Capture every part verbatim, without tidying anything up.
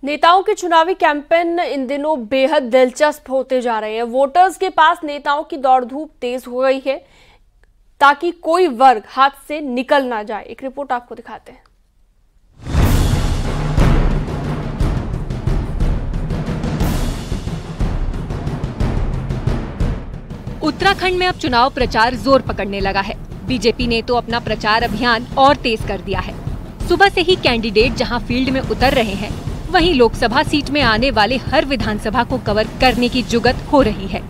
नेताओं के चुनावी कैंपेन इन दिनों बेहद दिलचस्प होते जा रहे हैं। वोटर्स के पास नेताओं की दौड़ धूप तेज हो गई है ताकि कोई वर्ग हाथ से निकल ना जाए। एक रिपोर्ट आपको दिखाते हैं। उत्तराखंड में अब चुनाव प्रचार जोर पकड़ने लगा है। बीजेपी ने तो अपना प्रचार अभियान और तेज कर दिया है। सुबह से ही कैंडिडेट जहां फील्ड में उतर रहे हैं, वहीं लोकसभा सीट में आने वाले हर विधानसभा को कवर करने की जुगत हो रही है।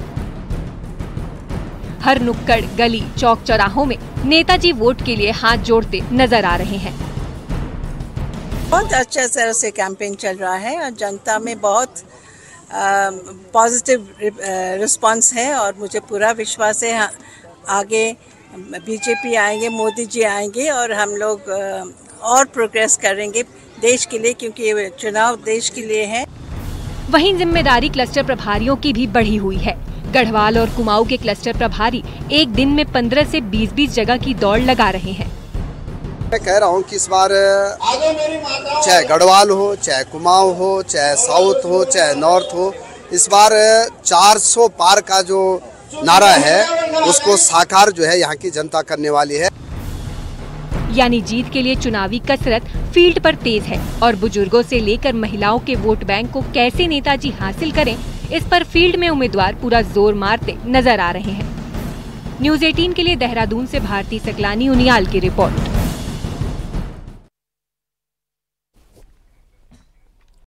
हर नुक्कड़, गली, चौक चौराहों में नेताजी वोट के लिए हाथ जोड़ते नजर आ रहे हैं। बहुत अच्छे तरह से कैंपेन चल रहा है और जनता में बहुत पॉजिटिव रिस्पांस है और मुझे पूरा विश्वास है आगे बीजेपी आएंगे, मोदी जी आएंगे और हम लोग और प्रोग्रेस करेंगे देश के लिए, क्योंकि ये चुनाव देश के लिए है। वहीं जिम्मेदारी क्लस्टर प्रभारियों की भी बढ़ी हुई है। गढ़वाल और कुमाऊं के क्लस्टर प्रभारी एक दिन में पंद्रह से बीस बीस जगह की दौड़ लगा रहे हैं। मैं कह रहा हूँ कि इस बार चाहे गढ़वाल हो, चाहे कुमाऊं हो, चाहे साउथ हो, चाहे नॉर्थ हो, इस बार चार सौ पार का जो नारा है उसको साकार जो है यहाँ की जनता करने वाली है। यानी जीत के लिए चुनावी कसरत फील्ड पर तेज है और बुजुर्गों से लेकर महिलाओं के वोट बैंक को कैसे नेताजी हासिल करें, इस पर फील्ड में उम्मीदवार पूरा जोर मारते नजर आ रहे हैं। न्यूज़ अठारह के लिए देहरादून से भारती सकलानी उनियाल की रिपोर्ट।